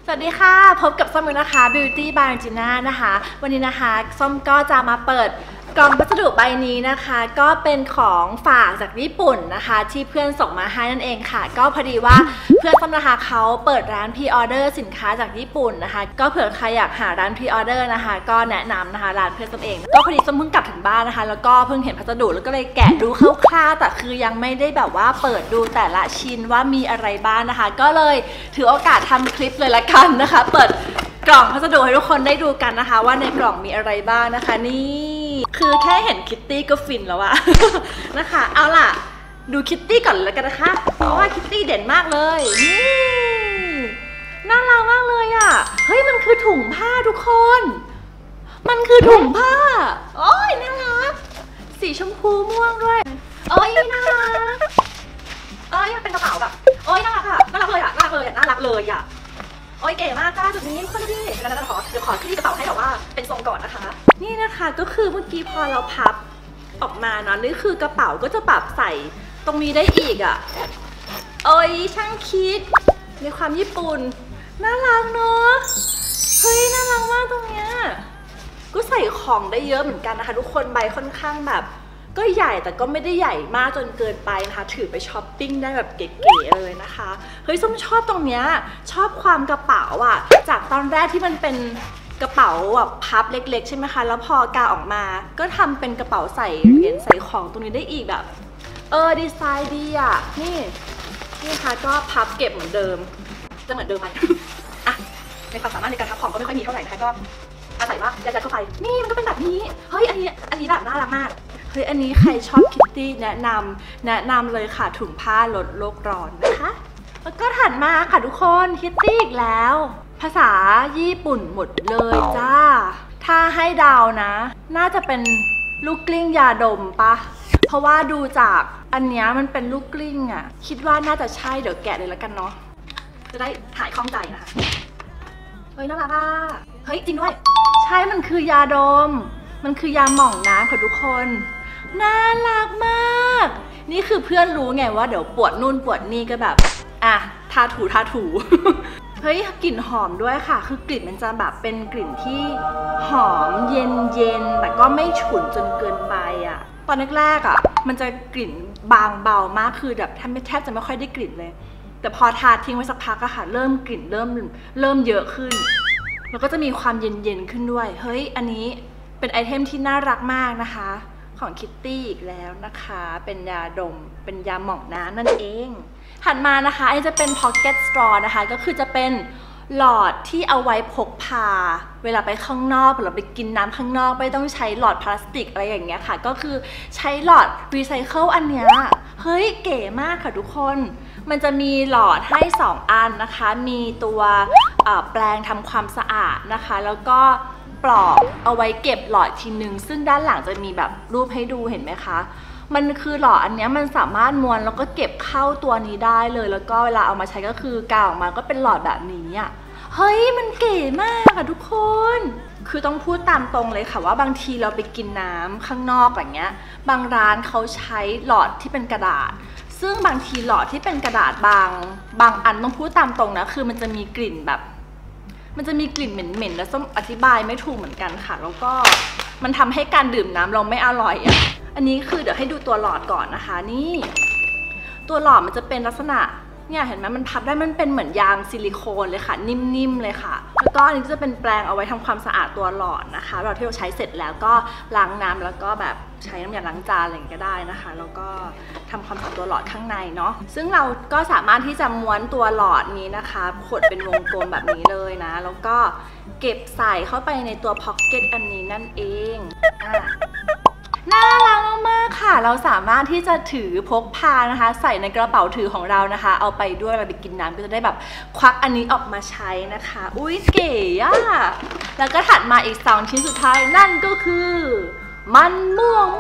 สวัสดีค่ะพบกับส้มนะคะ Beauty by Gina นะคะวันนี้นะคะส้มก็จะมาเปิดกล่องพัสดุใบนี้นะคะก็เป็นของฝากจากญี่ปุ่นนะคะที่เพื่อนส่งมาให้นั่นเองค่ะก็พอดีว่าเพื่อนส้มนะคะเขาเปิดร้านพรีออเดอร์สินค้าจากญี่ปุ่นนะคะก็เผื่อใครอยากหาร้านพรีออเดอร์นะคะก็แนะนำนะคะร้านเพื่อนส้มเองก็พอดีส้มเพิ่งกลับถึงบ้านนะคะแล้วก็เพิ่งเห็นพัสดุแล้วก็เลยแกะดูคร่าวๆแต่คือยังไม่ได้แบบว่าเปิดดูแต่ละชิ้นว่ามีอะไรบ้างนะคะก็เลยถือโอกาสทำคลิปเลยละกันนะคะเปิดกล่องพัสดุให้ทุกคนได้ดูกันนะคะว่าในกล่องมีอะไรบ้างนะคะนี่คือแค่เห็นคิตตี้ก็ฟินแล้วอะ นะคะเอาล่ะดูคิตตี้ก่อนเลยกันนะคะเพราะว่าคิตตี้เด่นมากเลยนี่น่ารักมากเลยอะเฮ้ยมันคือถุงผ้าทุกคนมันคือถุงผ้าโอ้ยน่ารักสีชมพูม่วงด้วยโอ้ยน่ารักเอ้ยมันเป็นกระเป๋าแบบโอ้ยน่ารักอะน่ารักเลยอะน่ารักเลยอะน่ารักเลยอะโอ้ยเก๋มากจ้าจุดนี้ทุกคนดูดิเดี๋ยวขอที่กระเป๋าให้แบบว่าเป็นทรงก่อนนะคะนี่นะคะก็คือเมื่อกี้พอเราพับออกมาเนาะนี่คือกระเป๋าก็จะปรับใส่ตรงนี้ได้อีกอะโอ้ยช่างคิดในความญี่ปุ่นน่ารักเนาะเฮ้ยน่ารักมากตรงเนี้ยก็ใส่ของได้เยอะเหมือนกันนะคะทุกคนใบค่อนข้างแบบก็ใหญ่แต่ก็ไม่ได้ใหญ่มากจนเกินไปนะคะถือไปช้อปปิ้งได้แบบเก๋ๆเลยนะคะเฮ้ยส้มชอบตรงเนี้ยชอบความกระเป๋าอ่ะจากตอนแรกที่มันเป็นกระเป๋าแบบพับเล็กๆใช่ไหมคะแล้วพอกาออกมาก็ทำเป็นกระเป๋าใส่เหรียญใส่ของตรงนี้ได้อีกแบบดีไซน์ดีอ่ะนี่ค่ะก็พับเก็บเหมือนเดิมจะเหมือนเดิมไหมอ่ะในความสามารถในการพับของก็ไม่ค่อยมีเท่าไหร่นะคะก็อาศัยว่ายัดเข้าไปนี่มันก็เป็นแบบนี้เฮ้ยอันนี้แบบน่ารักมากเฮ้ยอันนี้ใครชอบคิตตี้แนะนำเลยค่ะถุงผ้าลดโลกร้อนนะคะแล้วก็ถัดมาค่ะทุกคนคิตตี้อีกแล้วภาษาญี่ปุ่นหมดเลยจ้าถ้าให้เดานะน่าจะเป็นลูกกลิ้งยาดมปะเพราะว่าดูจากอันเนี้ยมันเป็นลูกกลิ้งอ่ะคิดว่าน่าจะใช่เดี๋ยวแกะเลยแล้วกันเนาะจะได้หายคล่องใจนะคะเฮ้ยน่ารักอ่ะเฮ้ยจริงด้วยใช่มันคือยาดมมันคือยาหม่องน้ำค่ะทุกคนน่ารักมากนี่คือเพื่อนรู้ไงว่าเดี๋ยวปวดนู่นปวดนี่ก็แบบอ่ะทาถู เฮ้ยกลิ่นหอมด้วยค่ะคือกลิ่นมันจะแบบเป็นกลิ่นที่หอมเย็นแต่ก็ไม่ฉุนจนเกินไปอ่ะตอนแรกๆอ่ะมันจะกลิ่นบางเบามากคือแบบแทบจะไม่ค่อยได้กลิ่นเลยแต่พอทาทิ้งไว้สักพักอะค่ะเริ่มกลิ่นเริ่มเยอะขึ้นแล้วก็จะมีความเย็นขึ้นด้วยเฮ้ยอันนี้เป็นไอเทมที่น่ารักมากนะคะของคิตตี้อีกแล้วนะคะเป็นยาดมเป็นยาหม่องน้ำนั่นเองถัดมานะคะอันนี้จะเป็น Pocket Straw นะคะก็คือจะเป็นหลอดที่เอาไว้พกพาเวลาไปข้างนอกหรือเราไปกินน้ำข้างนอกไม่ต้องใช้หลอดพลาสติกอะไรอย่างเงี้ยค่ะก็คือใช้หลอดรีไซเคิลอันเนี้ยเฮ้ยเก๋มากค่ะทุกคนมันจะมีหลอดให้2อันนะคะมีตัวแปรงทำความสะอาดนะคะแล้วก็ปลอกเอาไว้เก็บหลอดทีนึงซึ่งด้านหลังจะมีแบบรูปให้ดูเห็นไหมคะมันคือหลอดอันนี้มันสามารถม้วนแล้วก็เก็บเข้าตัวนี้ได้เลยแล้วก็เวลาเอามาใช้ก็คือกาวออกมาก็เป็นหลอดแบบนี้อ่ะเฮ้ยมันเก๋มากอะทุกคนคือต้องพูดตามตรงเลยค่ะว่าบางทีเราไปกินน้ำข้างนอกอย่างเงี้ยบางร้านเขาใช้หลอดที่เป็นกระดาษซึ่งบางทีหลอดที่เป็นกระดาษบางอันต้องพูดตามตรงนะคือมันจะมีกลิ่นแบบมันจะมีกลิ่นเหม็นๆแล้วส้มอธิบายไม่ถูกเหมือนกันค่ะแล้วก็มันทำให้การดื่มน้ำเราไม่อร่อยอ่ะอันนี้คือเดี๋ยวให้ดูตัวหลอดก่อนนะคะนี่ตัวหลอดมันจะเป็นลักษณะเนี่ยเห็นไหมมันพับได้มันเป็นเหมือนยางซิลิโคนเลยค่ะนิ่มๆเลยค่ะแล้วก็อันนี้จะเป็นแปรงเอาไว้ทำความสะอาดตัวหลอดนะคะเราที่เราใช้เสร็จแล้วก็ล้างน้ำแล้วก็แบบใช้น้ำยาล้างจานอะไรก็ได้นะคะแล้วก็ทำความสะอาดตัวหลอดข้างในเนาะซึ่งเราก็สามารถที่จะม้วนตัวหลอดนี้นะคะขดเป็นวงกลมแบบนี้เลยนะแล้วก็เก็บใส่เข้าไปในตัวพ็อกเก็ตอันนี้นั่นเองน่ารักมากค่ะเราสามารถที่จะถือพกพานะคะใส่ในกระเป๋าถือของเรานะคะเอาไปด้วยเราไปกินน้ำก็จะได้แบบควักอันนี้ออกมาใช้นะคะอุ้ยเก๋อะแล้วก็ถัดมาอีก2ชิ้นสุดท้ายนั่นก็คือมันม่วง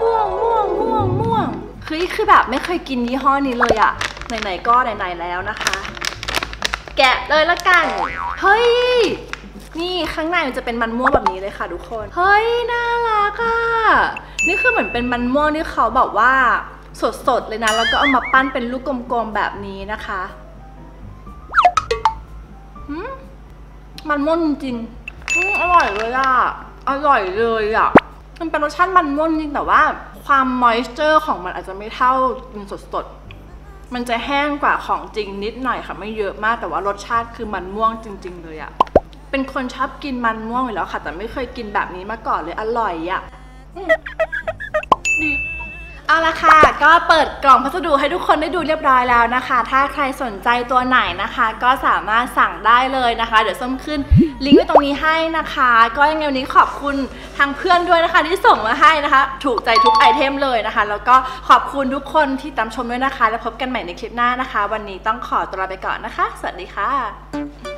คือแบบไม่เคยกินยี่ห้อนี้เลยอะไหนๆก็ไหนๆแล้วนะคะแกะเลยละกันเฮ้ยนี่ข้างในมันจะเป็นมันม่วงแบบนี้เลยค่ะทุกคนเฮ้ยน่ารักอ่ะนี่คือเหมือนเป็นมันม่วงที่เขาบอกว่าสดๆเลยนะแล้วก็เอามาปั้นเป็นลูกกลมๆแบบนี้นะคะมันม่วงจริงๆอร่อยเลยอ่ะอร่อยเลยอ่ะมันเป็นรสชาติมันม่วงจริงแต่ว่าความมอยส์เจอร์ของมันอาจจะไม่เท่ากินสดๆมันจะแห้งกว่าของจริงนิดหน่อยค่ะไม่เยอะมากแต่ว่ารสชาติคือมันม่วงจริงๆเลยอ่ะเป็นคนชอบกินมันม่วงอยู่แล้วค่ะแต่ไม่เคยกินแบบนี้มาก่อนเลยอร่อยอ่ะดีเอาละค่ะก็เปิดกล่องพัสดุให้ทุกคนได้ดูเรียบร้อยแล้วนะคะถ้าใครสนใจตัวไหนนะคะก็สามารถสั่งได้เลยนะคะเดี๋ยวส้มขึ้นลิงก์ไว้ตรงนี้ให้นะคะก็ยังไงวันนี้ขอบคุณทางเพื่อนด้วยนะคะที่ส่งมาให้นะคะถูกใจทุกไอเทมเลยนะคะแล้วก็ขอบคุณทุกคนที่ตามชมด้วยนะคะแล้วพบกันใหม่ในคลิปหน้านะคะวันนี้ต้องขอตัวลาไปก่อนนะคะสวัสดีค่ะ